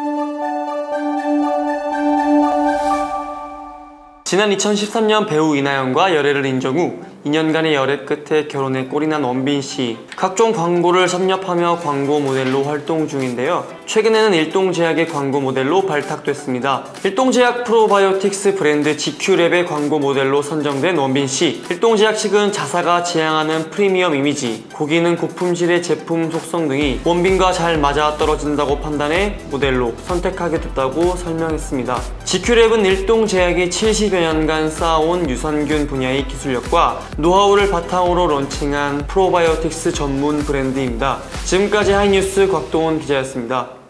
지난 2013년 배우 이나영과 열애를 인정 후 2년간의 열애 끝에 결혼에 꼴이 난 원빈씨. 각종 광고를 섭렵하며 광고 모델로 활동 중인데요. 최근에는 일동제약의 광고 모델로 발탁됐습니다. 일동제약 프로바이오틱스 브랜드 GQ랩의 광고 모델로 선정된 원빈씨. 일동제약 측은 자사가 지향하는 프리미엄 이미지, 고기능 고품질의 제품 속성 등이 원빈과 잘 맞아떨어진다고 판단해 모델로 선택하게 됐다고 설명했습니다. GQ랩은 일동제약이 70여 년간 쌓아온 유산균 분야의 기술력과 노하우를 바탕으로 론칭한 프로바이오틱스 전문 브랜드입니다. 지금까지 하이뉴스 곽동훈 기자였습니다.